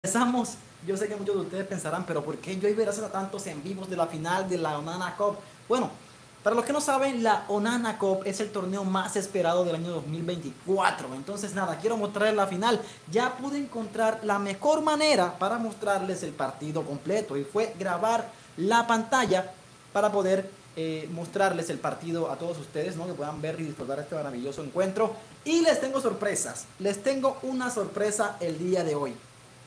Empezamos. Yo sé que muchos de ustedes pensarán, pero ¿por qué Joyver hace tantos en vivos de la final de la Onana Cup? Bueno, para los que no saben, la Onana Cup es el torneo más esperado del año 2024. Entonces, nada, quiero mostrarles la final. Ya pude encontrar la mejor manera para mostrarles el partido completo y fue grabar la pantalla para poder mostrarles el partido a todos ustedes, ¿no? Que puedan ver y disfrutar este maravilloso encuentro. Y les tengo sorpresas. Les tengo una sorpresa el día de hoy.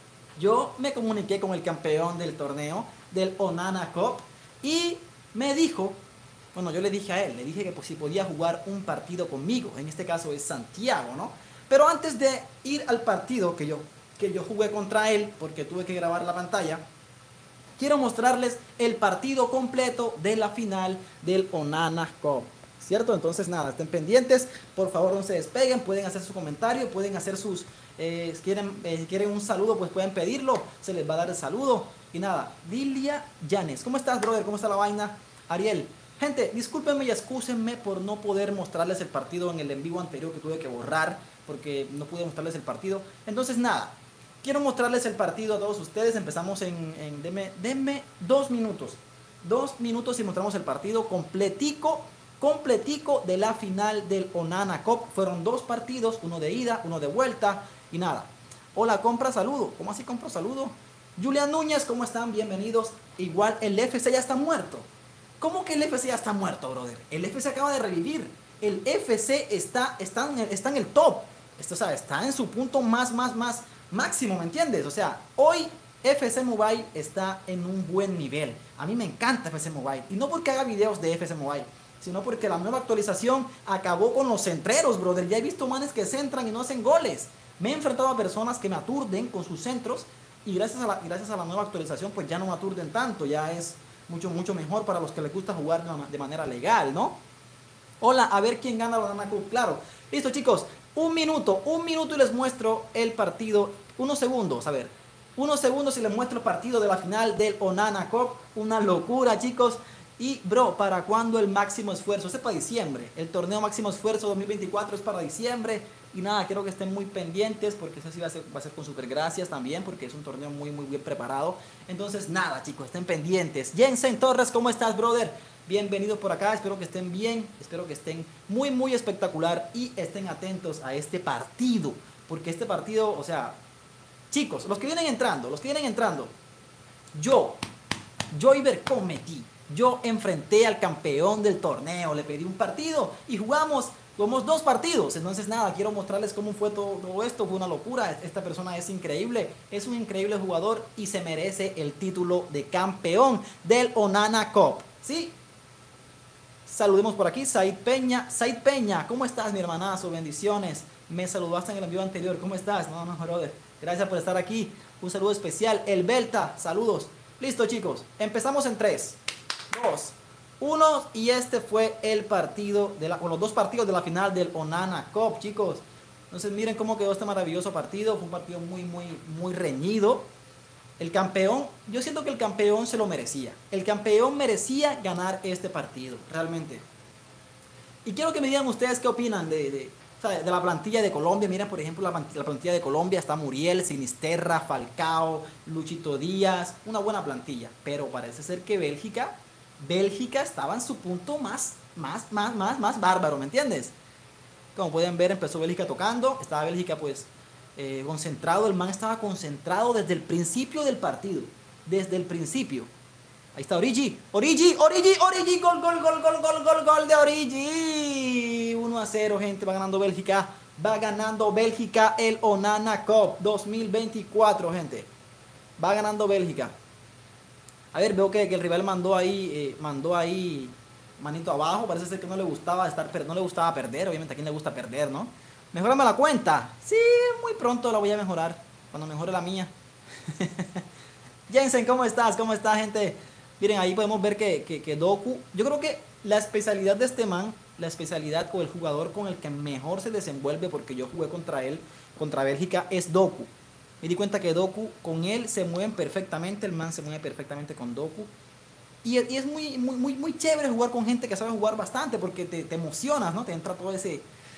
Yo me comuniqué con el campeón del torneo, del Onana Cup, y me dijo, bueno, yo le dije a él, le dije que pues, si podía jugar un partido conmigo, en este caso es Santiago, ¿no? Pero antes de ir al partido que yo jugué contra él, porque tuve que grabar la pantalla, quiero mostrarles el partido completo de la final del Onana Cup, ¿cierto? Entonces nada, estén pendientes, por favor no se despeguen, pueden hacer su comentario, pueden hacer sus, si quieren un saludo pues pueden pedirlo, se les va a dar el saludo. Y nada, Dilia Llanes, ¿cómo estás, brother? ¿Cómo está la vaina? Ariel, gente, discúlpenme y excúsenme por no poder mostrarles el partido en el en vivo anterior que tuve que borrar porque no pude mostrarles el partido. Entonces nada, quiero mostrarles el partido a todos ustedes. Empezamos denme 2 minutos. 2 minutos y mostramos el partido completico, completico de la final del Onana Cup. Fueron 2 partidos, uno de ida, uno de vuelta y nada. Hola, compra saludo. ¿Cómo así compra saludo? Julián Núñez, ¿cómo están? Bienvenidos. Igual el FC ya está muerto. ¿Cómo que el FC ya está muerto, brother? El FC acaba de revivir. El FC está en el top. Esto, o sea, está en su punto más máximo, ¿me entiendes? O sea, hoy FC Mobile está en un buen nivel. A mí me encanta FC Mobile. Y no porque haga videos de FC Mobile, sino porque la nueva actualización acabó con los centreros, brother. Ya he visto manes que centran y no hacen goles. Me he enfrentado a personas que me aturden con sus centros y gracias a la nueva actualización pues ya no me aturden tanto. Ya es mucho mejor para los que les gusta jugar de manera legal, ¿no? Hola, a ver quién gana la Onana Cup. Claro. Listo, chicos. Un minuto y les muestro el partido. Unos segundos, a ver. Unos segundos y les muestro el partido de la final del Onana Cup. Una locura, chicos. Y, bro, ¿para cuándo el máximo esfuerzo? Ese es para diciembre. El torneo máximo esfuerzo 2024 es para diciembre. Y nada, quiero que estén muy pendientes porque eso sí va a ser con super gracias también porque es un torneo muy bien preparado. Entonces, nada, chicos, estén pendientes. Jensen Torres, ¿cómo estás, brother? Bienvenidos por acá, espero que estén bien, espero que estén muy espectacular y estén atentos a este partido. Porque este partido, o sea, chicos, los que vienen entrando, yo Joyver cometí. Yo enfrenté al campeón del torneo, le pedí un partido y jugamos 2 partidos. Entonces nada, quiero mostrarles cómo fue todo esto. Fue una locura. Esta persona es increíble, es un increíble jugador y se merece el título de campeón del Onana Cup. ¿Sí? Saludemos por aquí, Said Peña. Said Peña, ¿cómo estás, mi hermanazo? Bendiciones. Me saludaste en el envío anterior. ¿Cómo estás? No, brother. Gracias por estar aquí. Un saludo especial. El Belta, saludos. Listo, chicos. Empezamos en 3, 2, 1. Y este fue el partido con los 2 partidos de la final del Onana Cup, chicos. Entonces miren cómo quedó este maravilloso partido. Fue un partido muy reñido. El campeón, yo siento que el campeón se lo merecía. El campeón merecía ganar este partido, realmente. Y quiero que me digan ustedes qué opinan de la plantilla de Colombia. Miren, por ejemplo, la plantilla de Colombia está Muriel, Sinisterra, Falcao, Luchito Díaz. Una buena plantilla. Pero parece ser que Bélgica estaba en su punto más bárbaro, ¿me entiendes? Como pueden ver, empezó Bélgica tocando. Estaba Bélgica, pues, concentrado. El man estaba concentrado desde el principio del partido. Desde el principio. Ahí está Origi. Origi. Gol de Origi. 1-0, gente. Va ganando Bélgica. Va ganando Bélgica el Onana Cup 2024, gente. Va ganando Bélgica. A ver, veo que el rival mandó ahí manito abajo. Parece ser que no le gustaba perder. Obviamente a quién le gusta perder, ¿no? Mejorame la cuenta. Sí, muy pronto la voy a mejorar. Cuando mejore la mía. Jensen, ¿cómo estás? ¿Cómo está, gente? Miren, ahí podemos ver que Doku. Yo creo que la especialidad de este man, la especialidad o el jugador con el que mejor se desenvuelve, porque yo jugué contra él, contra Bélgica, es Doku. Me di cuenta que Doku, con él se mueven perfectamente. El man se mueve perfectamente con Doku. Y es muy chévere jugar con gente que sabe jugar bastante, porque te emocionas, ¿no? Te entra todo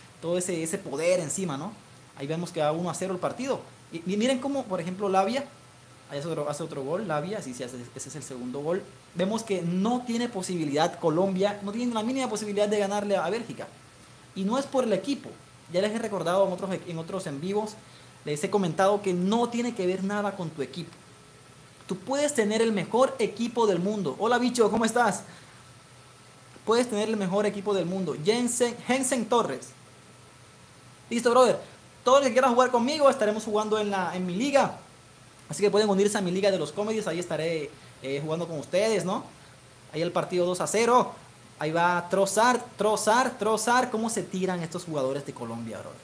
ese poder encima, ¿no? Ahí vemos que va 1-0 el partido. Y miren cómo, por ejemplo, Lavia Ahí hace otro gol, Lavia, sí, sí, ese es el segundo gol. Vemos que no tiene posibilidad Colombia, no tiene la mínima posibilidad de ganarle a Bélgica. Y no es por el equipo. Ya les he recordado en otros en vivos, les he comentado que no tiene que ver nada con tu equipo. Tú puedes tener el mejor equipo del mundo. Hola bicho, ¿cómo estás? Puedes tener el mejor equipo del mundo. Jensen Torres. Listo, brother. Todos los que quieran jugar conmigo, estaremos jugando en mi liga. Así que pueden unirse a mi liga de los comedies. Ahí estaré jugando con ustedes, ¿no? Ahí el partido 2-0. Ahí va Trossard. ¿Cómo se tiran estos jugadores de Colombia, brother?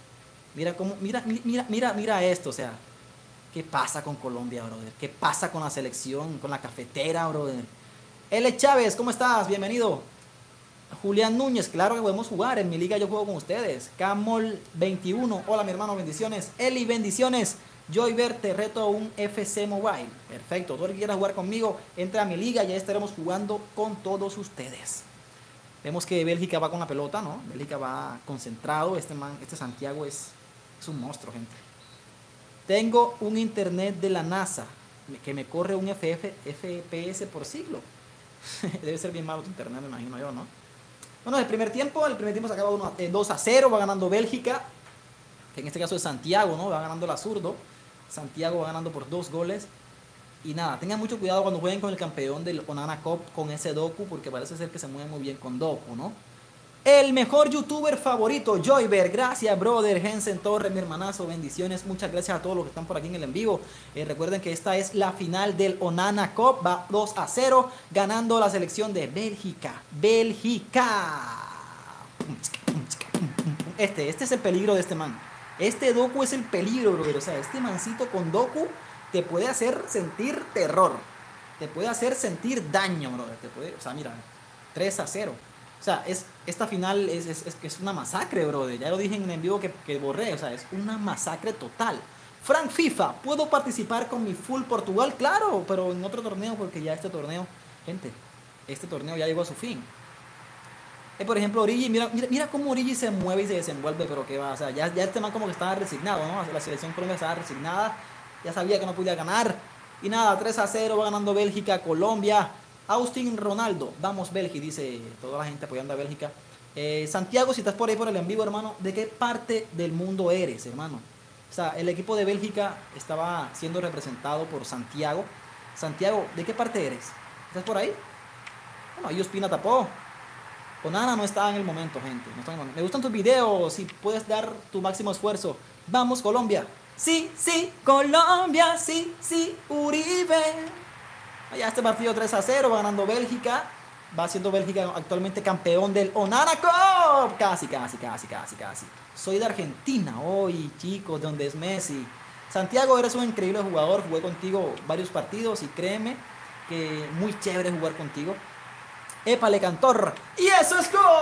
Mira esto, o sea. ¿Qué pasa con Colombia, brother? ¿Qué pasa con la selección, con la cafetera, brother? L. Chávez, ¿cómo estás? Bienvenido. Julián Núñez, claro que podemos jugar. En mi liga yo juego con ustedes. Camol 21, hola mi hermano, bendiciones. Eli, bendiciones. Joyver, te reto a un FC Mobile. Perfecto, todo el que quiera jugar conmigo, entra a mi liga, ya estaremos jugando con todos ustedes. Vemos que Bélgica va con la pelota, ¿no? Bélgica va concentrado. Este Santiago es un monstruo, gente. Tengo un internet de la NASA que me corre un FPS por siglo. Debe ser bien malo tu internet, me imagino yo, ¿no? Bueno, el primer tiempo se acaba 2-0, va ganando Bélgica, que en este caso es Santiago, ¿no? Va ganando el zurdo. Santiago va ganando por 2 goles. Y nada, tengan mucho cuidado cuando jueguen con el campeón del Onana Cup, con ese Doku, porque parece ser que se mueve muy bien con Doku, ¿no? El mejor youtuber favorito, Joyber. Gracias, brother. Jensen Torres, mi hermanazo. Bendiciones. Muchas gracias a todos los que están por aquí en el en vivo. Recuerden que esta es la final del Onana Cup. Va 2-0, ganando la selección de Bélgica. Bélgica. Este es el peligro de este man. Este Doku es el peligro, brother. O sea, este mancito con Doku te puede hacer sentir terror. Te puede hacer sentir daño, brother. O sea, mira, 3-0. O sea, esta final es una masacre, brother. Ya lo dije en el en vivo que borré. O sea, es una masacre total. Frank FIFA, ¿puedo participar con mi full Portugal? Claro, pero en otro torneo, porque ya este torneo, gente, este torneo ya llegó a su fin. Por ejemplo, Origi, mira cómo Origi se mueve y se desenvuelve, pero que va, o sea, ya este man como que estaba resignado, ¿no? La selección Colombia estaba resignada, ya sabía que no podía ganar. Y nada, 3-0, va ganando Bélgica, Colombia. Austin Ronaldo, vamos Bélgica, dice toda la gente apoyando a Bélgica. Santiago, si estás por ahí por el en vivo, hermano, ¿de qué parte del mundo eres, hermano? O sea, el equipo de Bélgica estaba siendo representado por Santiago. Santiago, ¿de qué parte eres? ¿Estás por ahí? Bueno, ahí Ospina tapó. Onana no está en el momento, gente. No está en el momento. Me gustan tus videos, si puedes dar tu máximo esfuerzo. Vamos, Colombia. Sí, Colombia, sí, Uribe. Ya este partido 3-0, va ganando Bélgica. Va siendo Bélgica actualmente campeón del Onana Cup. Casi. Soy de Argentina hoy, chicos, de donde es Messi. Santiago, eres un increíble jugador. Jugué contigo varios partidos y créeme que muy chévere jugar contigo. Épale, Cantor. Y eso es gol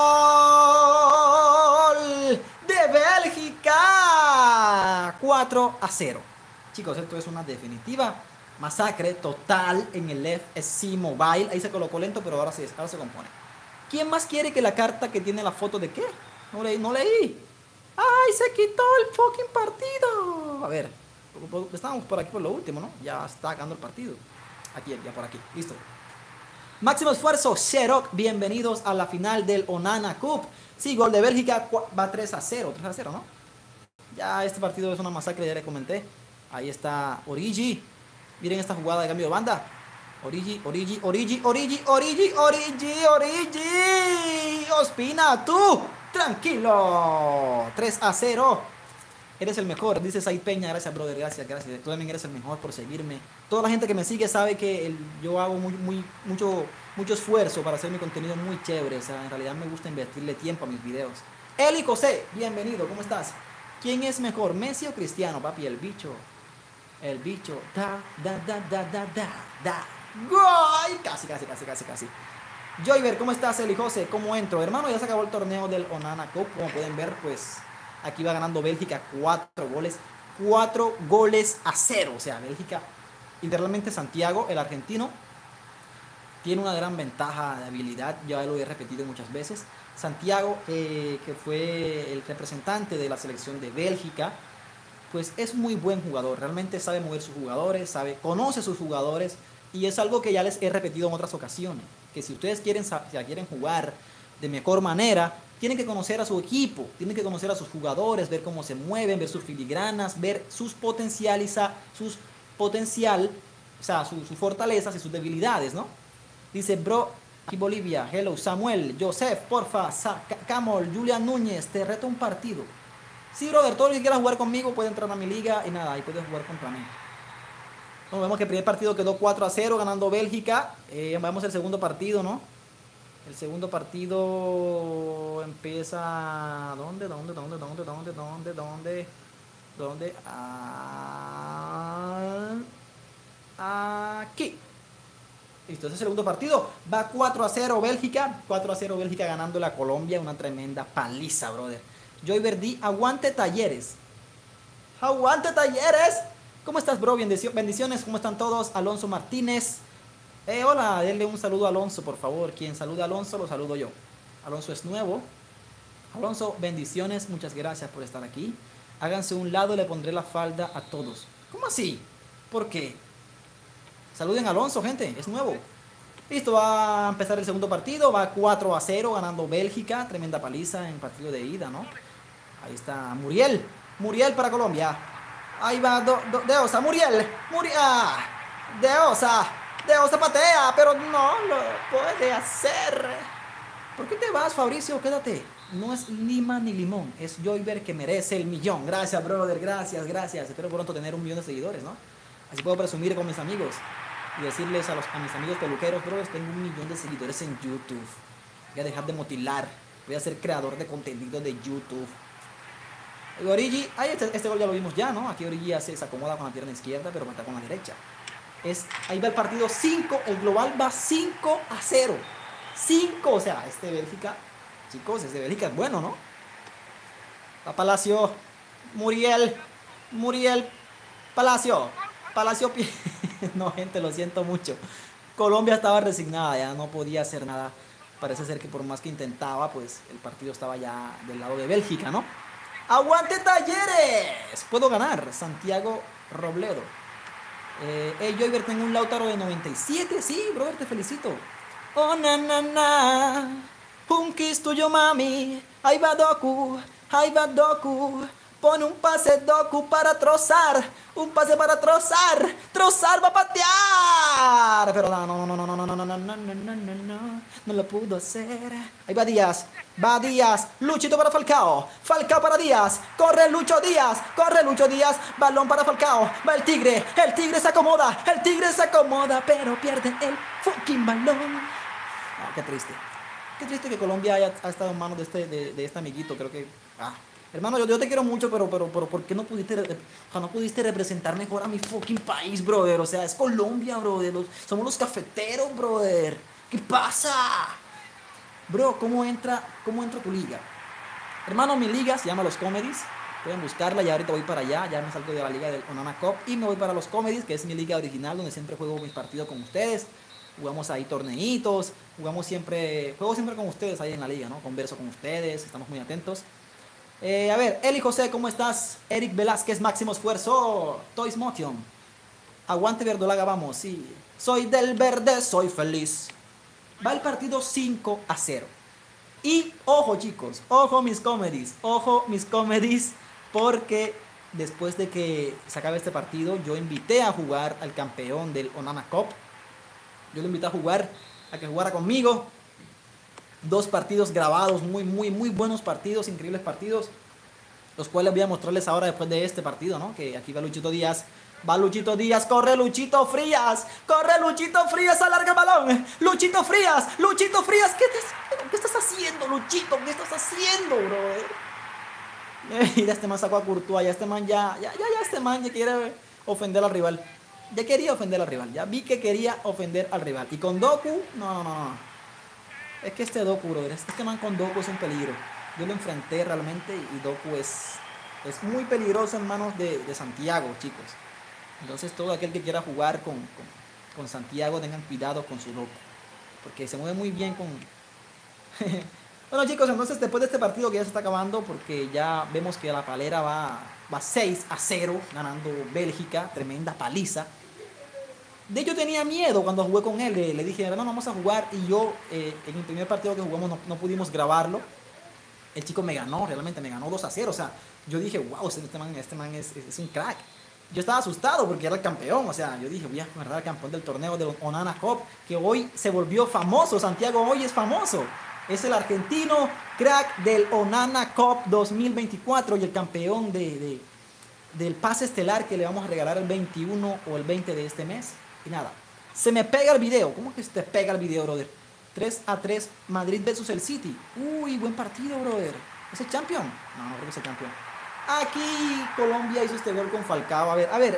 de Bélgica. 4-0. Chicos, esto es una definitiva masacre total en el FC Mobile. Ahí se colocó lento, pero ahora se compone. ¿Quién más quiere que la carta que tiene la foto de qué? No leí. ¡Ay, se quitó el fucking partido! A ver, estábamos por aquí por lo último, ¿no? Ya está acabando el partido. Ya por aquí. Listo. Máximo esfuerzo, Sherrock. Bienvenidos a la final del Onana Cup. Sí, gol de Bélgica. Va 3-0. 3-0, ¿no? Ya este partido es una masacre, ya le comenté. Ahí está Origi. Miren esta jugada de cambio de banda. Origi. Ospina, tú. Tranquilo. 3-0. Eres el mejor, dice Said Peña. Gracias, brother. Gracias. Tú también eres el mejor por seguirme. Toda la gente que me sigue sabe que yo hago mucho esfuerzo para hacer mi contenido muy chévere. O sea, en realidad me gusta invertirle tiempo a mis videos. Eli José, bienvenido. ¿Cómo estás? ¿Quién es mejor, Messi o Cristiano, papi? El bicho. Da. ¡Gol! Casi. Joyver, ¿cómo estás, Eli José? ¿Cómo entro? Hermano, ya se acabó el torneo del Onana Cup. Como pueden ver, pues aquí va ganando Bélgica 4 goles. 4-0. O sea, Bélgica, literalmente Santiago, el argentino, tiene una gran ventaja de habilidad. Ya lo he repetido muchas veces. Santiago, que fue el representante de la selección de Bélgica, pues es muy buen jugador. Realmente sabe mover sus jugadores, conoce sus jugadores. Y es algo que ya les he repetido en otras ocasiones. Que si ustedes quieren jugar de mejor manera, tienen que conocer a su equipo, tienen que conocer a sus jugadores, ver cómo se mueven, ver sus filigranas, ver sus sus fortalezas y sus debilidades, ¿no? Dice, bro, aquí Bolivia, hello, Samuel, Joseph, porfa, Camol, Julian Núñez, te reto un partido. Sí, brother, todo el que quiera jugar conmigo puede entrar a mi liga y nada, ahí puedes jugar contra mí. Bueno, vemos que el primer partido quedó 4-0 ganando Bélgica. Vamos al segundo partido, ¿no? El segundo partido empieza... ¿Dónde? Aquí. Listo, ese segundo partido va 4-0 Bélgica. 4-0 Bélgica ganándole a Colombia. Una tremenda paliza, brother. Joy Verdi, aguante Talleres. ¡Aguante Talleres! ¿Cómo estás, bro? Bendiciones, ¿cómo están todos? Alonso Martínez. Hola, denle un saludo a Alonso, por favor. Quien salude a Alonso, lo saludo yo. Alonso es nuevo. Alonso, bendiciones, muchas gracias por estar aquí. Háganse un lado, le pondré la falda a todos. ¿Cómo así? ¿Por qué? Saluden a Alonso, gente, es nuevo. Listo, va a empezar el segundo partido. Va 4-0 ganando Bélgica. Tremenda paliza en partido de ida, ¿no? Ahí está Muriel. Muriel para Colombia. Ahí va De Osa, Muriel. De Osa patea, pero no lo puede hacer. ¿Por qué te vas, Fabricio? Quédate. No es Lima ni Limón, es Joyver que merece el millón. Gracias, brother, gracias. Espero pronto tener 1 millón de seguidores, ¿no? Así puedo presumir con mis amigos y decirles a mis amigos peluqueros, brothers, tengo 1 millón de seguidores en YouTube. Voy a dejar de motilar. Voy a ser creador de contenido de YouTube. Origi, este gol ya lo vimos ya, ¿no? Aquí Origi se acomoda con la pierna izquierda, pero mata con la derecha. Ahí va el partido 5, el global va 5-0. 5, o sea, Bélgica, chicos, Bélgica es bueno, ¿no? Va Palacio, Muriel, Palacio. No, gente, lo siento mucho. Colombia estaba resignada, ya no podía hacer nada. Parece ser que por más que intentaba, pues el partido estaba ya del lado de Bélgica, ¿no? ¡Aguante Talleres! Puedo ganar. Santiago Robledo. Joyver, tengo un Lautaro de 97. Sí, brother, te felicito. Oh, un kiss tuyo, mami. Ahí va Doku. Pone un pase Doku para trozar. Un pase para trozar. Trozar va a patear. Pero no lo pudo hacer. Ahí va Díaz. Luchito para Falcao. Falcao para Díaz. Corre Lucho Díaz. Balón para Falcao. Va el Tigre se acomoda. Pero pierde el fucking balón. Qué triste. Qué triste que Colombia ha estado en manos de este amiguito. Creo que... hermano, yo te quiero mucho, pero ¿por qué no pudiste representar mejor a mi fucking país, brother? O sea, es Colombia, brother. Somos los cafeteros, brother. ¿Qué pasa? Bro, ¿cómo entra tu liga? Hermano, mi liga se llama Los Comedies. Pueden buscarla, ya ahorita voy para allá. Ya me salgo de la liga del Onana Cup y me voy para Los Comedies, que es mi liga original, donde siempre juego mis partidos con ustedes. Jugamos ahí torneitos, juego siempre con ustedes ahí en la liga, ¿no? Converso con ustedes, estamos muy atentos. A ver, Eli José, ¿cómo estás? Eric Velázquez, máximo esfuerzo. Toys Motion. Aguante Verdolaga, vamos, sí. Soy del verde, soy feliz. Va el partido 5-0. Y ojo, chicos, ojo mis comedies, porque después de que se acabe este partido, yo invité a jugar al campeón del Onana Cup. Yo lo invité a que jugara conmigo. 2 partidos grabados, muy buenos partidos, increíbles partidos, los cuales voy a mostrarles ahora después de este partido, ¿no? Que aquí va Luchito Díaz, corre Luchito Frías, alarga el balón, Luchito Frías, ¿qué estás haciendo, Luchito? ¿Qué estás haciendo, brother? Mira, este man sacó a Courtois, este man ya quiere ofender al rival, ya vi que quería ofender al rival, y con Doku, no. Es que este Doku, brother, este man con Doku es un peligro. Yo lo enfrenté realmente y Doku es muy peligroso en manos de Santiago, chicos. Entonces todo aquel que quiera jugar con Santiago, tengan cuidado con su Doku. Porque se mueve muy bien con... Bueno chicos, entonces después de este partido que ya se está acabando, porque ya vemos que la Palera va 6-0 ganando Bélgica, tremenda paliza. De hecho tenía miedo cuando jugué con él, le dije, hermano, vamos a jugar, y yo en el primer partido que jugamos no pudimos grabarlo. El chico me ganó, realmente me ganó 2-0, o sea, yo dije, wow, este man es un crack. Yo estaba asustado porque era el campeón, o sea, yo dije, voy a agarrar al campeón del torneo de Onana Cup, que hoy se volvió famoso. Santiago hoy es famoso. Es el argentino crack del Onana Cup 2024 y el campeón del pase estelar que le vamos a regalar el 21 o el 20 de este mes. Y nada, se me pega el video. ¿Cómo que se te pega el video, brother? 3-3 Madrid versus el City. Uy, buen partido, brother. ¿Es el campeón? No, no creo que es el campeón. Aquí Colombia hizo este gol con Falcao. A ver.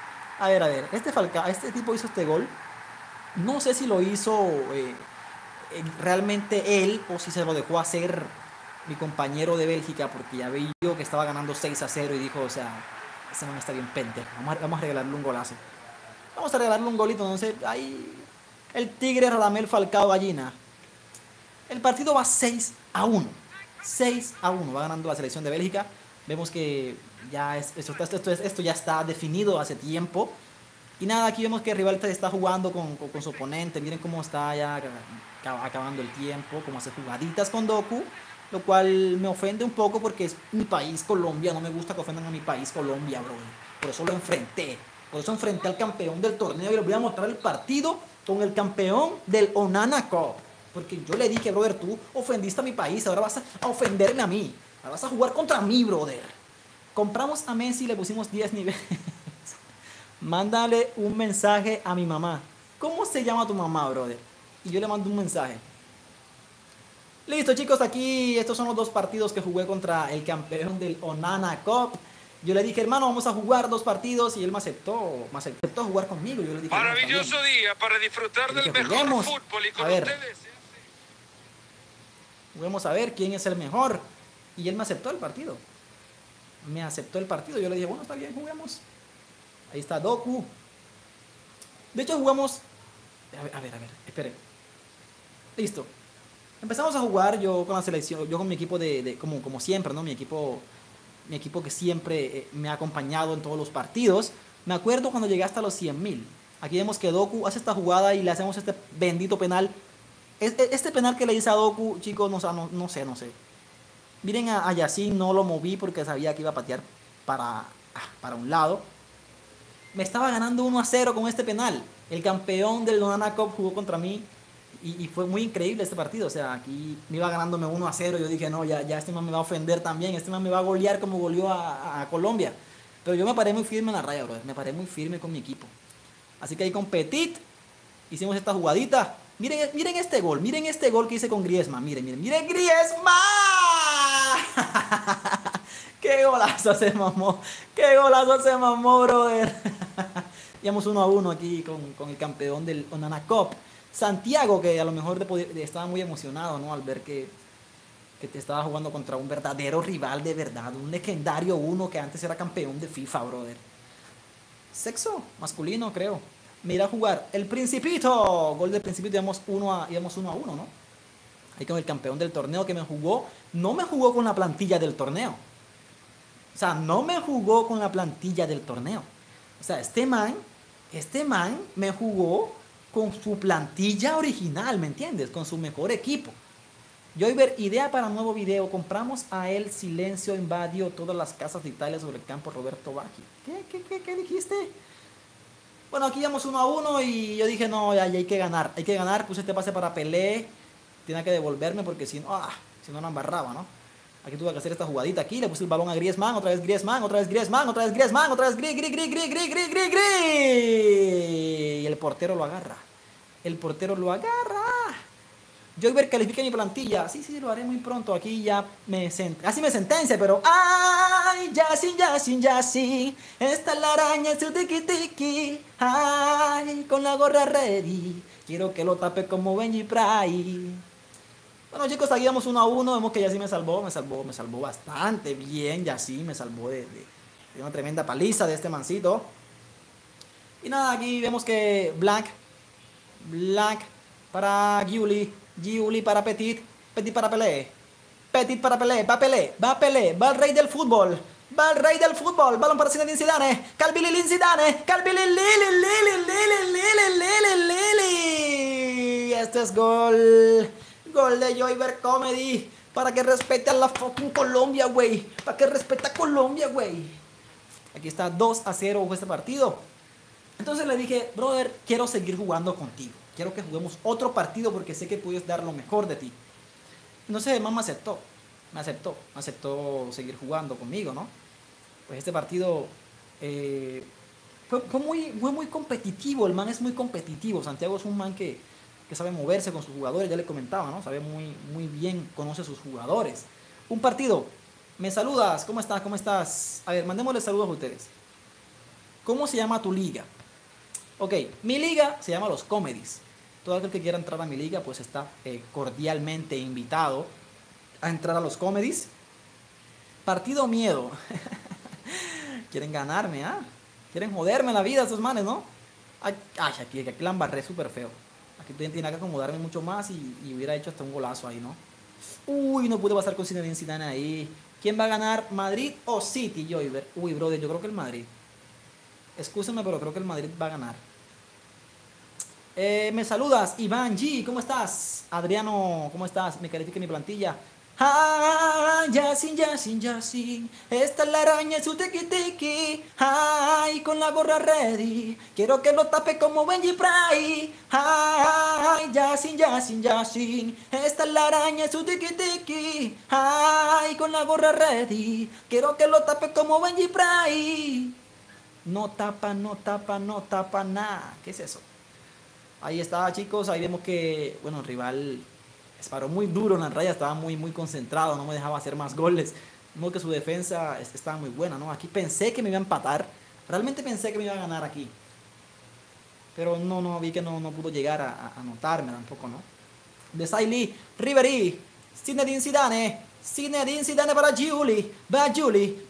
Este tipo hizo este gol. No sé si lo hizo realmente él o si se lo dejó hacer mi compañero de Bélgica, porque ya veía yo que estaba ganando 6-0 y dijo, o sea, ese man está bien pendejo. Vamos a regalarle un golazo. Vamos a regalarle un golito, entonces ahí el Tigre Radamel Falcao Gallina. El partido va 6-1. 6-1 va ganando la selección de Bélgica. Vemos que ya esto ya está definido hace tiempo. Y nada, aquí vemos que el rival está jugando con su oponente. Miren cómo está ya acabando el tiempo, cómo hace jugaditas con Doku, lo cual me ofende un poco porque es mi país, Colombia. No me gusta que ofendan a mi país, Colombia, bro. Por eso lo enfrenté. Por eso enfrenté al campeón del torneo y les voy a mostrar el partido con el campeón del Onana Cup. Porque yo le dije, brother, tú ofendiste a mi país, ahora vas a ofenderme a mí. Ahora vas a jugar contra mí, brother. Compramos a Messi y le pusimos 10 niveles. Mándale un mensaje a mi mamá. ¿Cómo se llama tu mamá, brother? Y yo le mando un mensaje. Listo, chicos, aquí estos son los dos partidos que jugué contra el campeón del Onana Cup. Yo le dije, hermano, vamos a jugar 2 partidos y él me aceptó jugar conmigo. Yo le dije, maravilloso día para disfrutar del mejor fútbol y con ustedes. Juguemos a ver quién es el mejor. Y él me aceptó el partido. Yo le dije, bueno, está bien, juguemos. Ahí está Doku. De hecho, jugamos... A ver, espere. Listo. Empezamos a jugar yo con la selección, yo con mi equipo como siempre, ¿no? Mi equipo que siempre me ha acompañado en todos los partidos. Me acuerdo cuando llegué hasta los 100.000. Aquí vemos que Doku hace esta jugada y le hacemos este bendito penal. Este penal que le hice a Doku, chicos, no sé. Miren a Yacine, no lo moví porque sabía que iba a patear para un lado. Me estaba ganando 1-0 con este penal. El campeón del Onana Cup jugó contra mí. Y fue muy increíble este partido. O sea, aquí me iba ganándome 1-0. Yo dije, no, ya este man me va a ofender también. Este man me va a golear como goleó a Colombia. Pero yo me paré muy firme en la raya, brother. Me paré muy firme con mi equipo. Así que ahí con Petit hicimos esta jugadita. Miren este gol. Miren este gol que hice con Griezmann. Miren Griezmann. ¡Qué golazo se mamó! ¡Qué golazo se mamó, brother! Llevamos 1-1 aquí con el campeón del Onana Cup. Santiago, que a lo mejor estaba muy emocionado, ¿no? Al ver que te estaba jugando contra un verdadero rival de verdad. Un legendario uno que antes era campeón de FIFA, brother. Sexo masculino, creo. Me irá a jugar el Principito. Gol del Principito, íbamos 1-1, ¿no? Ahí con el campeón del torneo que me jugó. No me jugó con la plantilla del torneo. O sea, no me jugó con la plantilla del torneo. O sea, este man me jugó con su plantilla original, ¿me entiendes? Con su mejor equipo. Joyver, idea para un nuevo video. Compramos a él, silencio invadió todas las casas de Italia sobre el campo Roberto Bacchi. ¿Qué dijiste? Bueno, aquí íbamos 1-1 y yo dije, no, ya hay que ganar. Hay que ganar, puse este pase para Pelé. Tiene que devolverme porque si no embarraba, ¿no? Aquí tuve que hacer esta jugadita aquí, le puse el balón a Griezmann, otra vez Griezmann. Y el portero lo agarra. Joyver, califica mi plantilla. Sí, lo haré muy pronto. Aquí ya casi me sentencia, pero ay, Yacine. Esta es la araña, su tiki. Ay, con la gorra ready. Quiero que lo tape como Benji Price. Bueno, chicos, aquí vamos 1-1. Vemos que Yacine me salvó bastante bien. Yacine me salvó de una tremenda paliza de este mancito. Y nada, aquí vemos que Black para Giuli para Petit para Pelé. Petit para Pelé, va Pelé, va Pelé, va el rey del fútbol. Va el rey del fútbol, balón para Zinedine Zidane, Calvin Zidane, Calvin Lili. Este es gol, gol de Joyver Comedy, para que respete a la fucking Colombia, güey, para que respete a Colombia, güey. Aquí está 2-0 este partido. Entonces le dije, brother, quiero seguir jugando contigo, quiero que juguemos otro partido porque sé que puedes dar lo mejor de ti. Entonces el man me aceptó seguir jugando conmigo, ¿no? Pues este partido fue muy competitivo, el man es muy competitivo. Santiago es un man que sabe moverse con sus jugadores, ya le comentaba, ¿no? Sabe muy bien, conoce a sus jugadores. Un partido, me saludas, ¿cómo estás? ¿Cómo estás? A ver, mandémosle saludos a ustedes. ¿Cómo se llama tu liga? Ok, mi liga se llama Los Comedies. Todo aquel que quiera entrar a mi liga, pues está cordialmente invitado a entrar a Los Comedies. Partido miedo. Quieren ganarme, ¿ah? Quieren joderme la vida esos manes, ¿no? Ay, aquí la embarré súper feo. Aquí tenía que acomodarme mucho más y hubiera hecho hasta un golazo ahí, ¿no? Uy, no pude pasar con Zinedine Zidane ahí. ¿Quién va a ganar? ¿Madrid o City, Joyver? Uy, brother, yo creo que el Madrid. Excúsenme, pero creo que el Madrid va a ganar. Me saludas, Iván G, ¿cómo estás? Adriano, ¿cómo estás? Me califica mi plantilla. Yasin, esta es la araña en su tiki-tiki. Ay, con la gorra ready, quiero que lo tape como Benji Price. Ay, Yasin, esta es la araña en su tiki-tiki. Ay, con la gorra ready, quiero que lo tape como Benji Price. No tapa nada. ¿Qué es eso? Ahí está, chicos, ahí vemos que, bueno, el rival disparó muy duro en la raya, estaba muy concentrado, no me dejaba hacer más goles. Vemos que su defensa estaba muy buena, ¿no? Aquí pensé que me iba a empatar, realmente pensé que me iba a ganar aquí. Pero no, vi que no pudo llegar a anotarme tampoco, ¿no? De Sailly, Ribery, Zinedine Zidane para Giuli, va Giuli,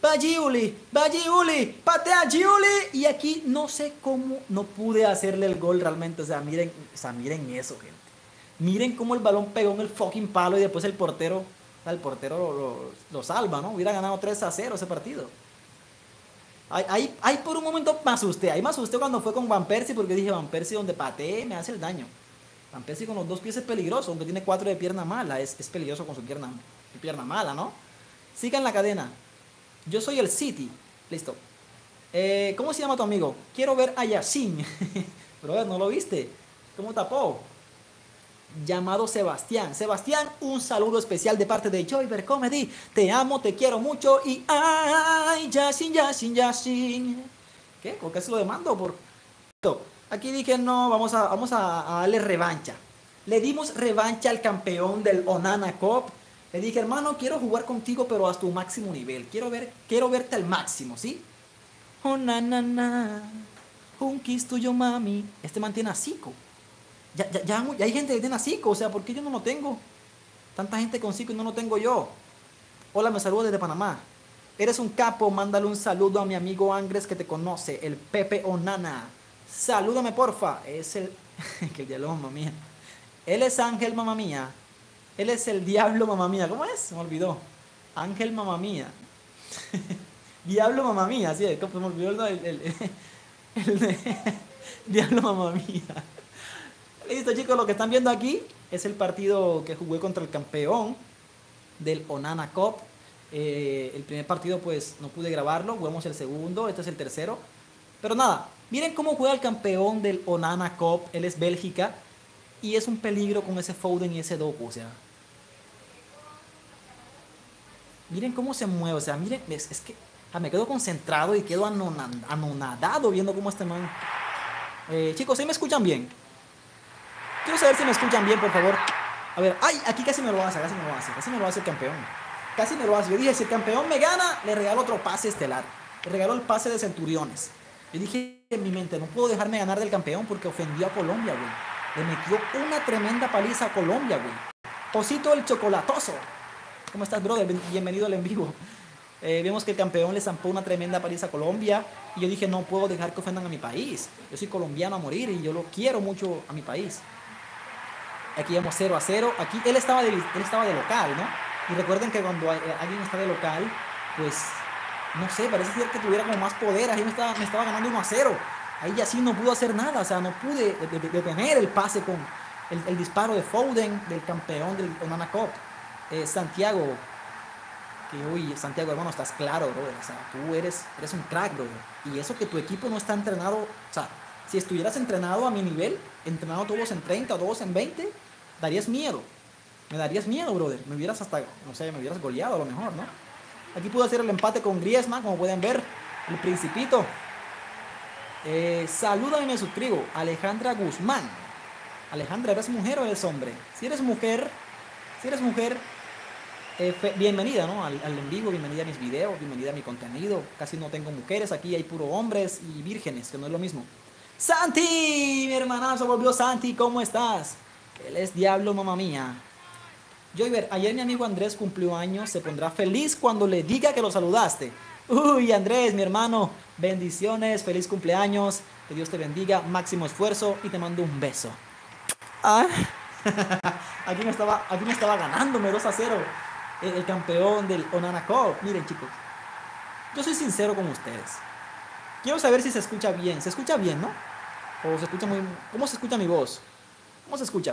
patea Giuli, y aquí no sé cómo no pude hacerle el gol realmente. O sea, miren eso, gente. Miren cómo el balón pegó en el fucking palo y después el portero lo salva, ¿no? Hubiera ganado 3-0 ese partido. Ahí por un momento me asusté. Ahí me asusté cuando fue con Van Persie, porque dije, Van Persie donde patee me hace el daño. Van Persie con los dos pies es peligroso, aunque tiene 4 de pierna mala, es peligroso con su pierna mala, ¿no? Sigan la cadena. Yo soy el City. Listo. ¿Cómo se llama tu amigo? Quiero ver a Yasin. Brother, ¿no lo viste? ¿Cómo tapó? Llamado Sebastián. Sebastián, un saludo especial de parte de Joyver Comedy. Te amo, te quiero mucho y ay, Yasin. ¿Qué? ¿Por qué se lo demando? Aquí dije, no, vamos a darle revancha. Le dimos revancha al campeón del Onana Cup. Le dije, hermano, quiero jugar contigo, pero a tu máximo nivel. Quiero verte al máximo, ¿sí? Onana, un kiss tuyo, mami. Este man tiene a Zico. Ya hay gente que tiene a Zico, o sea, ¿por qué yo no lo tengo? Tanta gente con Zico y no lo tengo yo. Hola, me saludo desde Panamá. Eres un capo, mándale un saludo a mi amigo Angres que te conoce, el Pepe Onana. Salúdame, porfa. Es el... que el diablo, mamá mía. Él es Ángel, mamá mía. Él es el diablo, mamá mía. ¿Cómo es? Se me olvidó. Ángel, mamá mía. Diablo, mamá mía. Sí, se me olvidó el diablo, mamá mía. Listo, chicos, lo que están viendo aquí es el partido que jugué contra el campeón del Onana Cup. El primer partido pues no pude grabarlo, jugamos el segundo, este es el tercero. Pero nada, miren cómo juega el campeón del Onana Cup, él es Bélgica. Y es un peligro con ese Foden y ese Doku, o sea. Miren cómo se mueve, o sea, miren, es que me quedo concentrado y quedo anonadado viendo cómo este man... chicos, ¿sí me escuchan bien? Quiero saber si me escuchan bien, por favor. A ver, ay, aquí casi me lo hace el campeón. Casi me lo hace. Yo dije, si el campeón me gana, le regalo otro pase estelar. Le regalo el pase de Centuriones. Yo dije en mi mente, no puedo dejarme ganar del campeón porque ofendió a Colombia, güey. Le metió una tremenda paliza a Colombia, güey. Osito el chocolatoso. ¿Cómo estás, brother? Bienvenido al en vivo. Vemos que el campeón le zampó una tremenda paliza a Colombia. Y yo dije, no puedo dejar que ofendan a mi país. Yo soy colombiano a morir y yo lo quiero mucho a mi país. Aquí vemos 0-0. Aquí él estaba de local, ¿no? Y recuerden que cuando alguien está de local, pues, no sé, parece ser que tuviera como más poder. Ahí me estaba ganando 1-0. Ahí ya sí no pudo hacer nada, o sea, no pude detener el pase con el disparo de Foden, del campeón del Onana Cup. Santiago, que uy, Santiago, hermano, estás claro, bro. O sea, tú eres un crack, bro. Y eso que tu equipo no está entrenado, o sea, si estuvieras entrenado a mi nivel, entrenado todos en 30 o todos en 20, darías miedo. Me darías miedo, brother. Me hubieras hasta, no sé, me hubieras goleado a lo mejor, ¿no? Aquí pude hacer el empate con Griezmann, como pueden ver. El Principito. Saluda y me suscribo. Alejandra Guzmán. Alejandra, ¿eres mujer o eres hombre? Si eres mujer, bienvenida, ¿no? Al en vivo, bienvenida a mis videos, bienvenida a mi contenido. Casi no tengo mujeres, aquí hay puro hombres y vírgenes, que no es lo mismo. Santi, mi hermanazo, volvió Santi, ¿cómo estás? Él es Diablo, mamá mía. Joyver, ayer mi amigo Andrés cumplió años, se pondrá feliz cuando le diga que lo saludaste. Uy, Andrés, mi hermano, bendiciones, feliz cumpleaños, que Dios te bendiga, máximo esfuerzo y te mando un beso. Ah, aquí me estaba ganándome 2-0 el campeón del Onana Cup. Miren, chicos, yo soy sincero con ustedes. Quiero saber si se escucha bien. ¿Se escucha bien, no? ¿O se escucha muy... ¿Cómo se escucha mi voz? ¿Cómo se escucha?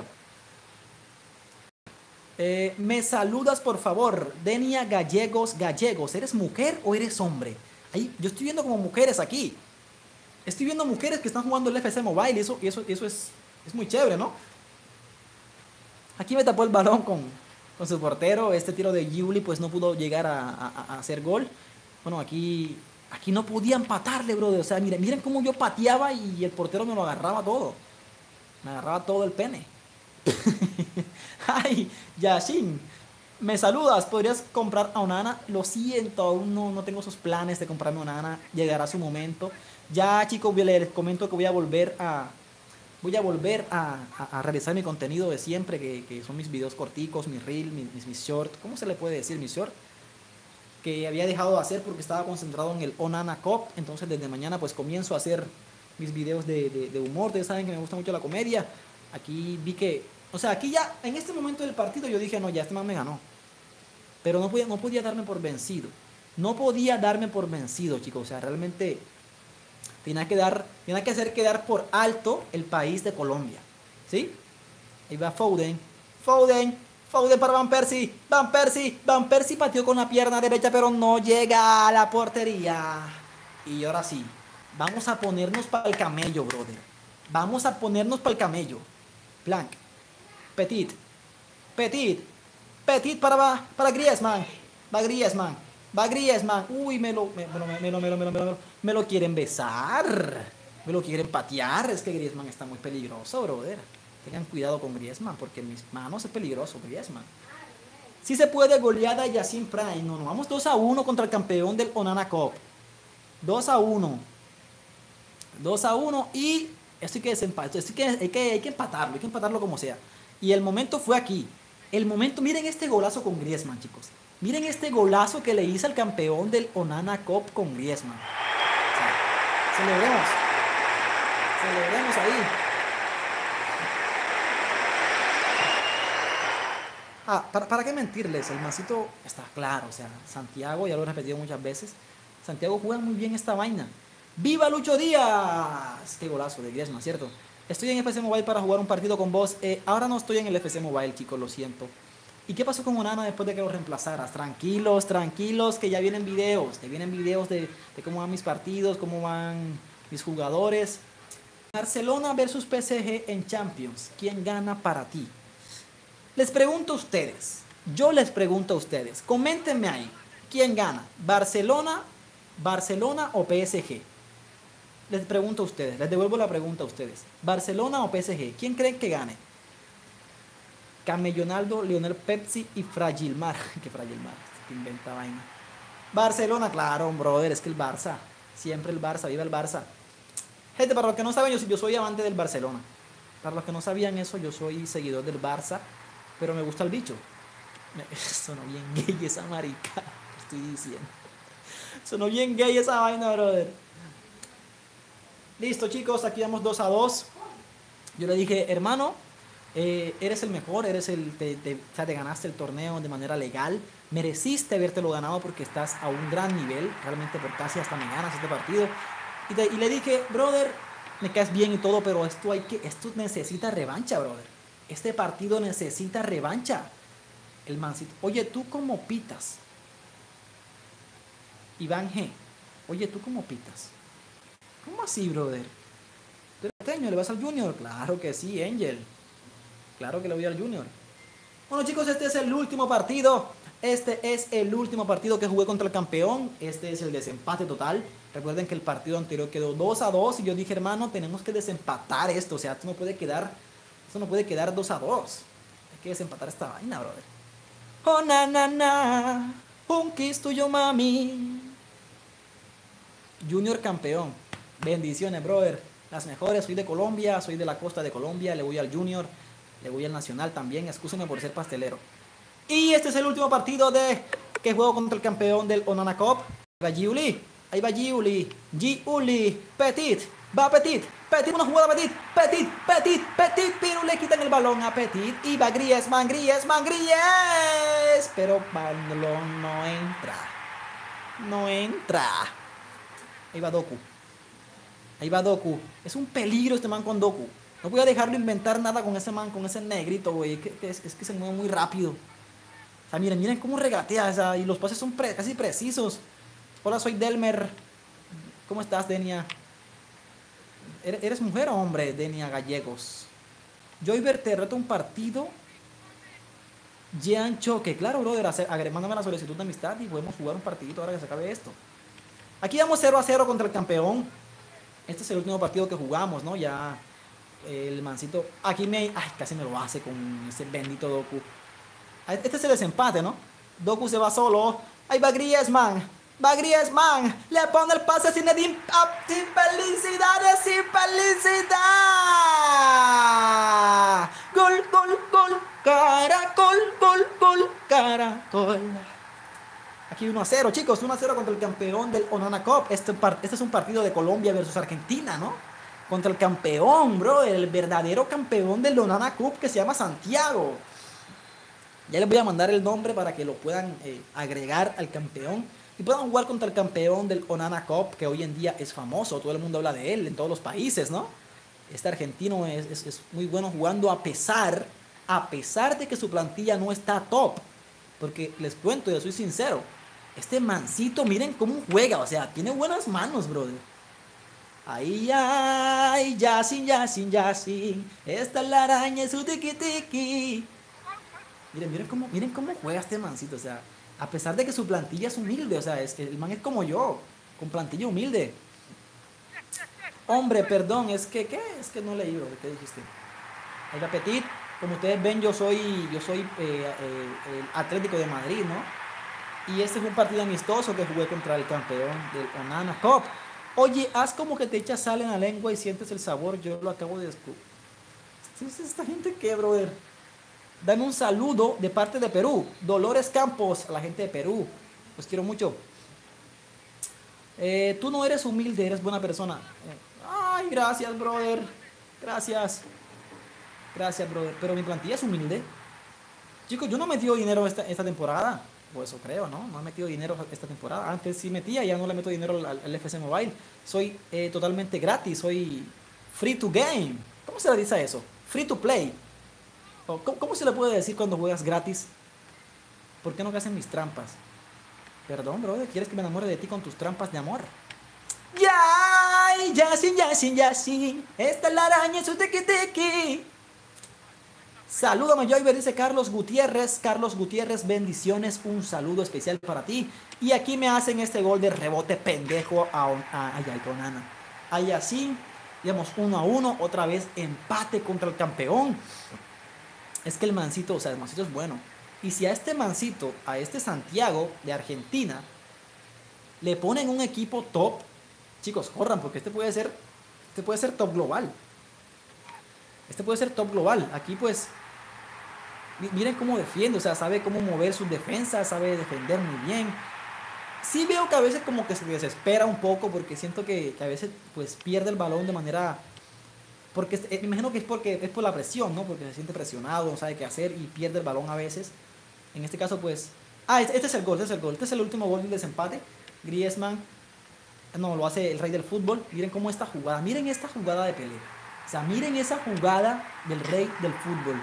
Me saludas, por favor. Denia Gallegos. ¿Eres mujer o eres hombre? Ahí, yo estoy viendo como mujeres aquí. Estoy viendo mujeres que están jugando el FC Mobile. Y eso es muy chévere, ¿no? Aquí me tapó el balón con su portero. Este tiro de Yuli pues no pudo llegar a hacer gol. Bueno, aquí no podía empatarle, brother. O sea, miren cómo yo pateaba y el portero me lo agarraba todo. Me agarraba todo el pene. Ay, Yashin, me saludas. ¿Podrías comprar a Onana? Lo siento, aún no tengo esos planes de comprarme a Onana. Llegará su momento. Ya, chicos, les comento que voy a volver a realizar mi contenido de siempre, que son mis videos corticos, mis reels, mis shorts. ¿Cómo se le puede decir? Mis shorts. Que había dejado de hacer porque estaba concentrado en el Onana Cup. Entonces desde mañana pues comienzo a hacer mis videos de humor. Ustedes saben que me gusta mucho la comedia. Aquí vi que, o sea, aquí ya en este momento del partido yo dije, no, ya este man me ganó. Pero no podía darme por vencido. No podía darme por vencido, chicos. O sea, realmente tenía que hacer quedar por alto el país de Colombia. ¿Sí? Ahí va Foden para Van Persie. Van Persie pateó con la pierna derecha, pero no llega a la portería. Y ahora sí, vamos a ponernos para el camello, brother. Vamos a ponernos para el camello. Blanc. Petit para Griezmann. Va Griezmann. Uy, me lo quieren besar. Me lo quieren patear. Es que Griezmann está muy peligroso, brother. Tengan cuidado con Griezmann, porque en mis manos es peligroso Griezmann. Si se puede, goleada Yacine Prime. No, vamos 2-1 contra el campeón del Onana Cup. 2-1 y esto hay que desempatar. Hay que empatarlo como sea. Y el momento fue aquí. Miren este golazo con Griezmann, chicos. Miren este golazo que le hizo al campeón del Onana Cup con Griezmann. O sea, celebremos ahí. ¿Para qué mentirles? El mancito está claro, o sea, Santiago, ya lo he repetido muchas veces, Santiago juega muy bien esta vaina. ¡Viva Lucho Díaz! Qué golazo de Griezmann, ¿cierto? Estoy en FC Mobile para jugar un partido con vos. Ahora no estoy en el FC Mobile, chicos, lo siento. ¿Y qué pasó con Onana después de que lo reemplazaras? Tranquilos, que ya vienen videos. De cómo van mis partidos, cómo van mis jugadores. Barcelona versus PSG en Champions. ¿Quién gana para ti? Les pregunto a ustedes, coméntenme ahí, ¿quién gana? ¿Barcelona o PSG? Les pregunto a ustedes, les devuelvo la pregunta a ustedes, ¿Barcelona o PSG? ¿Quién creen que gane? Camellonaldo, Lionel Pepsi y Fragilmar. ¿Qué Fragilmar? ¿Qué inventa vaina? Barcelona, claro, brother, es que el Barça, siempre el Barça, viva el Barça. Gente, para los que no saben, yo soy amante del Barcelona. Para los que no sabían eso, yo soy seguidor del Barça. Pero me gusta el bicho. Sonó bien gay esa marica. Estoy diciendo. Sonó bien gay esa vaina, brother. Listo, chicos. Aquí vamos 2-2. Yo le dije, hermano, Eres el mejor, o sea, te ganaste el torneo de manera legal, mereciste habértelo ganado porque estás a un gran nivel, realmente por casi hasta me ganas este partido. Y le dije, brother, me caes bien y todo, pero esto necesita revancha, brother. Este partido necesita revancha. El mancito, oye, ¿tú cómo pitas? Iván G, oye, ¿tú cómo pitas? ¿Cómo así, brother? ¿Tú eres pequeño, le vas al Junior? Claro que sí, Angel. Claro que le voy al Junior. Bueno, chicos, este es el último partido. Este es el último partido que jugué contra el campeón. Este es el desempate total. Recuerden que el partido anterior quedó 2-2 y yo dije, hermano, tenemos que desempatar esto. O sea, esto no puede quedar 2-2. Hay que desempatar esta vaina, brother. Oh, na, na, na. Un kiss tuyo, mami. Junior campeón. Bendiciones, brother. Las mejores. Soy de Colombia, soy de la costa de Colombia. Le voy al Junior. Le voy al Nacional también, excúsenme por ser pastelero. Y este es el último partido que juego contra el campeón del Onana Cup. Ahí va Giuli, ahí va Giuli, Petit, va Petit, una jugada Petit, pero le quitan el balón a Petit. Y va Griezmann, pero balón no entra. Ahí va Doku, es un peligro este man con Doku. No voy a dejarlo inventar nada con ese man, con ese negrito, güey. Es que se mueve muy rápido. O sea, miren cómo regatea. O sea, y los pases son casi precisos. Hola, soy Delmer. ¿Cómo estás, Denia? ¿Eres mujer o hombre, Denia Gallegos? Joyver, te reto un partido. Jean Choque. Claro, brother. Mándame la solicitud de amistad y podemos jugar un partidito ahora que se acabe esto. Aquí vamos 0-0 contra el campeón. Este es el último partido que jugamos, ¿no? Ya... El mancito, ay, casi me lo hace con ese bendito Doku. Este es el desempate, ¿no? Doku se va solo. Ahí va Griezmann. Le pone el pase sin felicidades, sin felicidad. Gol, caracol. Aquí 1-0, chicos. 1-0 contra el campeón del Onana Cup. Este es un partido de Colombia versus Argentina, ¿no? Contra el campeón, bro, el verdadero campeón del Onana Cup que se llama Santiago. Ya les voy a mandar el nombre para que lo puedan agregar al campeón y puedan jugar contra el campeón del Onana Cup, que hoy en día es famoso, todo el mundo habla de él en todos los países, ¿no? Este argentino es muy bueno jugando a pesar de que su plantilla no está top. Porque les cuento, yo soy sincero, este mancito, miren cómo juega, o sea, tiene buenas manos, brother. Ay, Yasin. Esta es la araña, su tiki. Miren cómo juega este mancito. O sea, a pesar de que su plantilla es humilde. O sea, el man es como yo, con plantilla humilde. Hombre, perdón, es que no leí, bro. ¿Qué dijiste? Ahí va Petit. Como ustedes ven, yo soy el Atlético de Madrid, ¿no? Y este es un partido amistoso que jugué contra el campeón del Onana Cup. Oye, haz como que te echas sal en la lengua y sientes el sabor. Yo lo acabo de descubrir. ¿Esta gente qué, brother? Dame un saludo de parte de Perú. Dolores Campos, a la gente de Perú. Los quiero mucho. Tú no eres humilde, eres buena persona. Ay, gracias, brother. Gracias, brother. Pero mi plantilla es humilde. Chicos, yo no metí dinero esta temporada. O eso creo, ¿no? No he metido dinero esta temporada. Antes sí metía, ya no le meto dinero al FC Mobile. Soy totalmente gratis, soy free to game. ¿Cómo se le dice a eso? Free to play. ¿Cómo se le puede decir cuando juegas gratis? ¿Por qué no hacen mis trampas? Perdón, brother, ¿quieres que me enamore de ti con tus trampas de amor? Yasin. Esta es la araña, su tiki. Salúdame, Joyver, dice Carlos Gutiérrez. Carlos Gutiérrez, bendiciones. Un saludo especial para ti. Y aquí me hacen este gol de rebote pendejo a Onana. Ahí así, digamos 1-1. Otra vez empate contra el campeón. Es que el mancito, o sea, el mancito es bueno. Y si a este mancito, a este Santiago de Argentina, le ponen un equipo top, chicos, corran, porque este puede ser top global. Aquí pues, miren cómo defiende, o sea, sabe cómo mover sus defensas, sabe defender muy bien. Sí veo que a veces como que se desespera un poco porque siento que a veces pues pierde el balón de manera Porque me imagino que es por la presión, ¿no? Porque se siente presionado, no sabe qué hacer y pierde el balón a veces. En este caso, pues... Ah, este es el gol, este es el gol. Este es el último gol del desempate. Griezmann, no, lo hace el rey del fútbol. Miren cómo esta jugada de Pelé. O sea, miren esa jugada del rey del fútbol.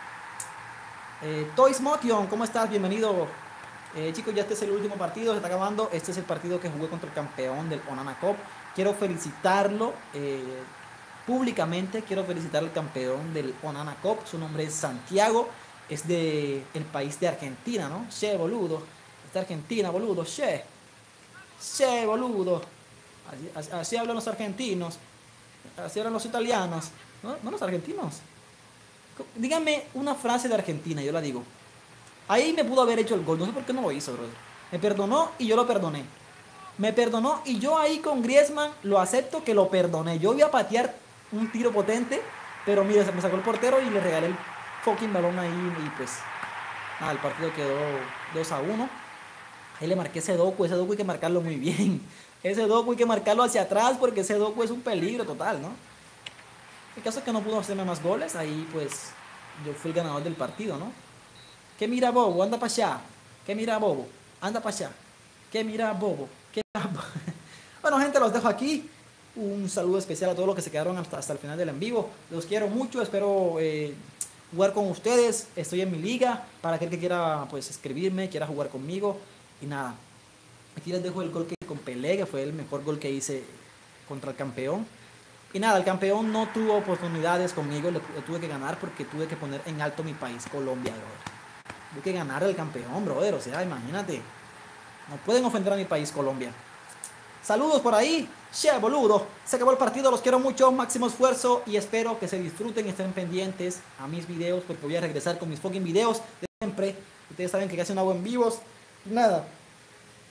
Toys Motion, ¿cómo estás? Bienvenido. Chicos, ya este es el último partido, se está acabando. Este es el partido que jugué contra el campeón del Onana Cup. Quiero felicitarlo públicamente. Quiero felicitar al campeón del Onana Cup. Su nombre es Santiago. Es del país de Argentina, ¿no? Che, boludo. Es de Argentina, boludo. Che, boludo. Así hablan los argentinos. Así hablan los italianos. No los argentinos. Díganme una frase de Argentina, yo la digo. Ahí me pudo haber hecho el gol. No sé por qué no lo hizo, brother. Me perdonó y yo lo perdoné. Me perdonó y yo ahí con Griezmann lo acepto que lo perdoné. Yo iba a patear un tiro potente, pero mire, me sacó el portero y le regalé el fucking balón ahí y pues nada, el partido quedó 2-1. Ahí le marqué ese Doku hay que marcarlo muy bien. Ese Doku hay que marcarlo hacia atrás porque ese Doku es un peligro total, ¿no? El caso es que no pudo hacerme más goles, ahí pues yo fui el ganador del partido, ¿no? ¿Qué mira bobo? Anda para allá. ¿Qué mira bobo? Anda para allá. ¿Qué mira bobo? ¿Qué mira bobo? Bueno, gente, los dejo aquí. Un saludo especial a todos los que se quedaron hasta el final del en vivo. Los quiero mucho, espero jugar con ustedes. Estoy en mi liga para aquel que quiera pues escribirme, quiera jugar conmigo. Y nada, aquí les dejo el gol que con Pelé, que fue el mejor gol que hice contra el campeón. Y nada, el campeón no tuvo oportunidades conmigo, le tuve que ganar porque tuve que poner en alto mi país, Colombia, brother. Tuve que ganar al campeón, brother, o sea, imagínate. No pueden ofender a mi país, Colombia. Saludos por ahí, che, boludo. Se acabó el partido, los quiero mucho, máximo esfuerzo y espero que se disfruten y estén pendientes a mis videos porque voy a regresar con mis fucking videos de siempre. Ustedes saben que casi no hago en vivos. Nada.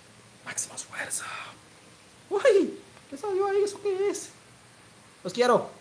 Máximo esfuerzo. Uy, ¿qué salió ahí? ¿Eso qué es? Los quiero.